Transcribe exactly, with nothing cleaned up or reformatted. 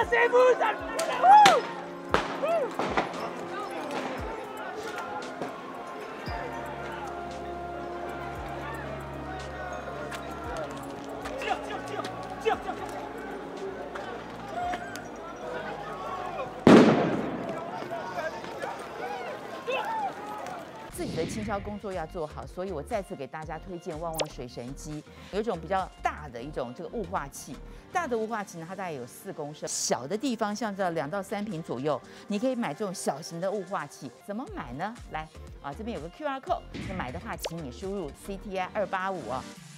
c'est vous, ça Tire, tire, tire, tire, tire. 自己的清销工作要做好，所以我再次给大家推荐旺旺水神机，有一种比较大的一种这个雾化器。大的雾化器呢，它大概有四公升，小的地方像这两到三瓶左右，你可以买这种小型的雾化器。怎么买呢？来啊，这边有个 Q R code， 那买的话，请你输入 C T I 二八五啊。